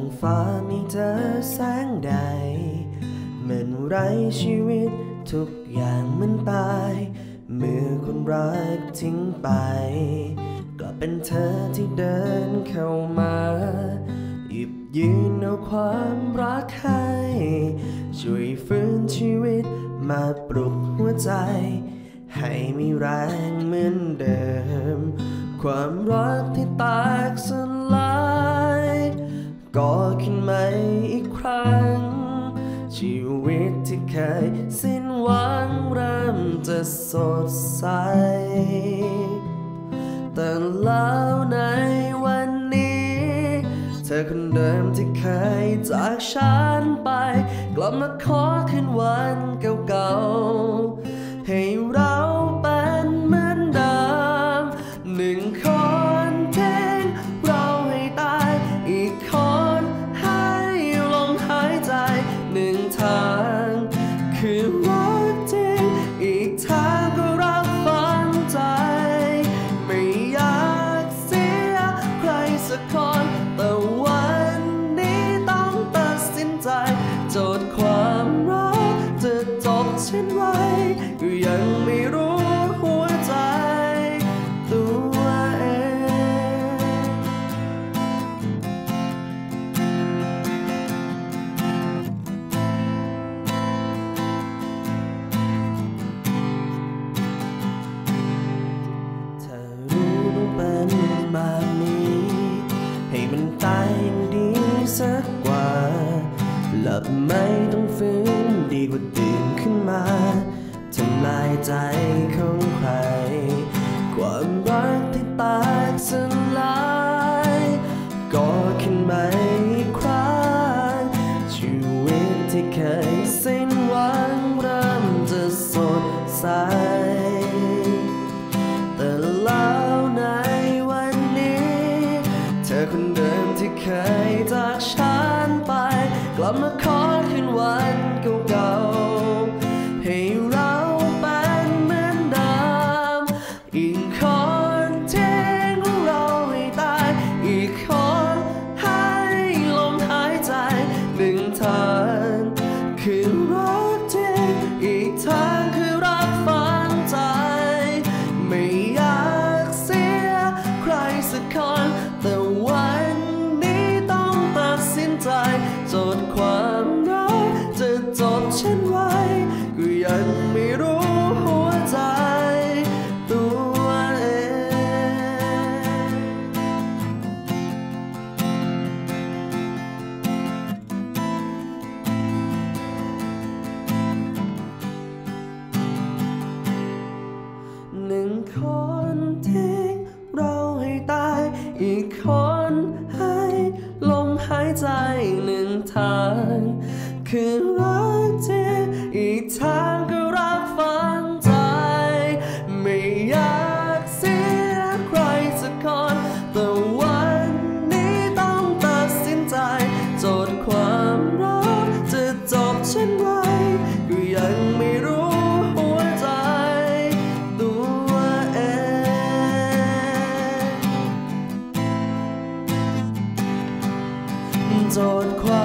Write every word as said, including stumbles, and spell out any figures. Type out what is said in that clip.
องฟ้ามีเธอแสงใดเหมือนไรชีวิตทุกอย่างมันตายเมื่อคนรักทิ้งไปกลับเป็นเธอที่เดินเข้ามาหยิบยืนเอาความรักให้ช่วยฟื้นชีวิตมาปลุกหัวใจให้มีแรงเหมือนเดิมความรักที่แตกสลายก่อขึ้นใหม่อีกครั้งชีวิตที่เคยสิ้นหวังเริ่มจะสดใสแต่แล้วในวันนี้เธอคนเดิมที่เคยจากฉันไปกลับมาขอคืนวันเก่าๆให้เราเป็นเหมือนเดิมหนึ่งคนทิ้งเราให้ตายอีกคนให้ลมหายใจหนึ่งทางคือรักจริงอีกทางก็รักฝังใจไม่อยากเสียใครสักคนแต่วันนี้ต้องตัดสินใจโจทย์ความรักจะจบเช่นไรก็ยังไม่รู้หัวใจตัวเองเธอรู้ต้องเป็นแบบนี้ให้มันตายยังดีสักกว่าหลับไม่ต้องฟื้นดีกว่าตื่นขึ้นมาทำลายใจของใครความรักที่แตกสลายก่อขึ้นใหม่อีกครั้งชีวิตที่เคยสิ้นหวังเริ่มจะสดใสแต่แล้วในวันนี้เธอคนเดิมที่เคยจากฉันไปกลับมาขอคืนวันเก่าๆให้เราเป็นเหมือนเดิมอีกคนทิ้งเราให้ตายอีกคนให้ลมหายใจหนึ่งทางคือรักจริงอีกทางคือรักฝังใจไม่อยากเสียใครสักคนแต่วันนี้ต้องตัดสินใจโจทย์ความรักจะจบเช่นไรก็ยังไม่รู้หัวใจตัวเองหนึ่งคนทิ้งเราให้ตายอีกคนให้ลมหายใจหนึ่งทางคือรักจริงอีกทางก็รักฝังใจไม่อยากเสียใครสักคนแต่วันนี้ต้องตัดสินใจโจทย์ความรักจะจบเช่นไรก็ยังไม่รู้หัวใจตัวเองโจทย์ความ